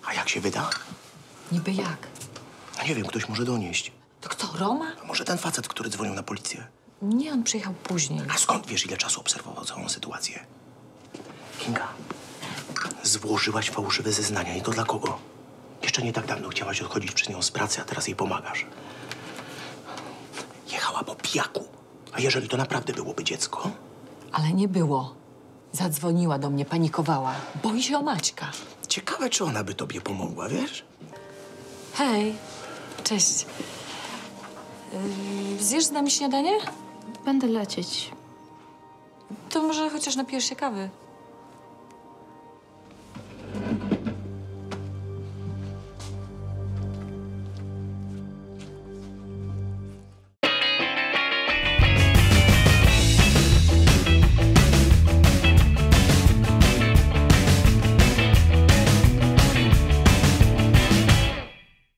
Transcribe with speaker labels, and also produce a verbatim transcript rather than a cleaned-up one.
Speaker 1: A jak się wyda?
Speaker 2: Niby jak?
Speaker 1: No nie wiem, ktoś może donieść.
Speaker 2: To kto, Roma?
Speaker 1: A może ten facet, który dzwonił na policję?
Speaker 2: Nie, on przyjechał później.
Speaker 1: A skąd wiesz, ile czasu obserwował całą sytuację? Kinga, złożyłaś fałszywe zeznania i to dla kogo? Jeszcze nie tak dawno chciałaś odchodzić przez nią z pracy, a teraz jej pomagasz. Jechała po pijaku. A jeżeli to naprawdę byłoby dziecko?
Speaker 2: Ale nie było. Zadzwoniła do mnie, panikowała. Boi się o Maćka.
Speaker 1: Ciekawe, czy ona by tobie pomogła, wiesz?
Speaker 2: Hej, cześć. Yy, zjesz z nami śniadanie?
Speaker 3: Będę lecieć.
Speaker 2: To może chociaż napijesz się kawy.